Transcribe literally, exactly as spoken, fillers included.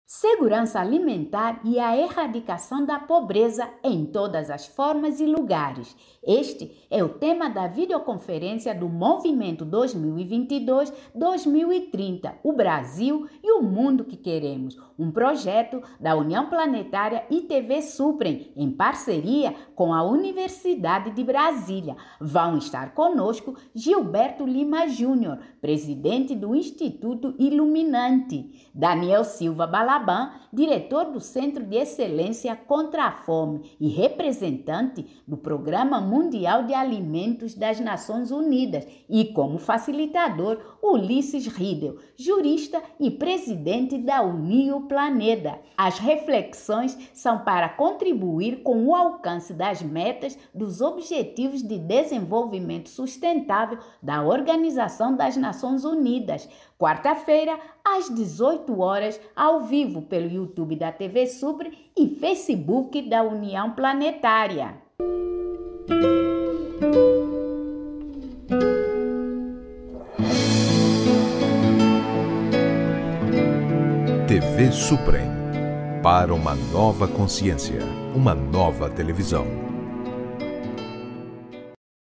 Segurança alimentar e a erradicação da pobreza em todas as formas e lugares. Este é o tema da videoconferência do Movimento dois mil e vinte e dois a dois mil e trinta, o Brasil e o Mundo que Queremos, um projeto da União Planetária e T V Suprem, em parceria com a Universidade de Brasília. Vão estar conosco Gilberto Lima Júnior, presidente do Instituto Iluminante, Daniel Silva Balaban, diretor do Centro de Excelência contra a Fome e representante do Programa Mundial de Alimentos das Nações Unidas, e como facilitador, Ulisses Riedel, jurista e presidente da Unio Planeda. As reflexões são para contribuir com o alcance das metas dos Objetivos de Desenvolvimento Sustentável da Organização das Nações Unidas. Quarta-feira, às dezoito horas, ao vivo pelo YouTube da T V Suprem e Facebook da União Planetária. T V Suprem, para uma nova consciência, uma nova televisão.